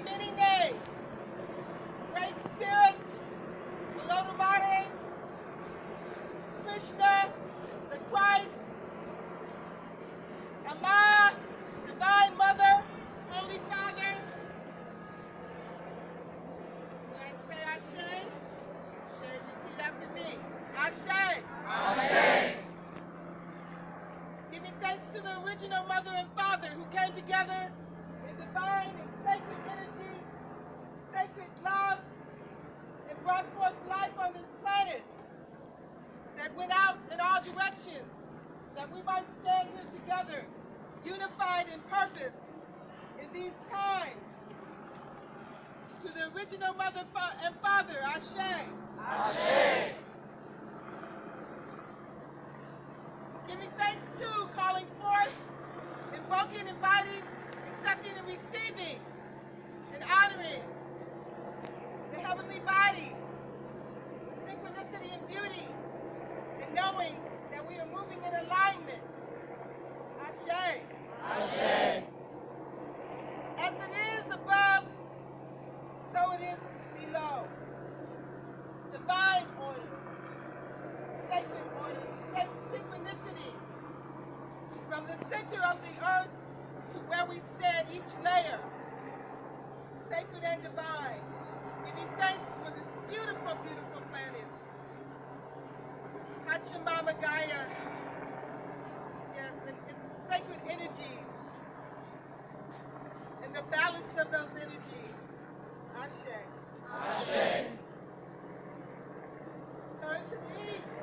many names. Great Spirit, Olodumare, Krishna, the Christ, Ama, Divine Mother, Holy Father. When I say Ashe, Ashe, repeat after me. Ashe. Ashe. Giving thanks to the original Mother and Father who came together in divine and sacred energy, sacred love, and brought forth life on this planet that went out in all directions, that we might stand here together, unified in purpose in these times. To the original Mother and Father, Ashe. Ashe. Giving thanks to, calling forth, invoking, inviting, accepting, and receiving, and honoring the heavenly bodies, the synchronicity and beauty, and knowing that we are moving in alignment. Ashe. Ashe. As it is above, so it is below. Divine order, sacred order, synchronicity. From the center of the earth to where we stand, each layer, sacred and divine. Giving thanks for this beautiful, beautiful planet. Pachamama Gaia. Yes, and its sacred energies. And the balance of those energies. Ashe. Ashe. Turn to the east.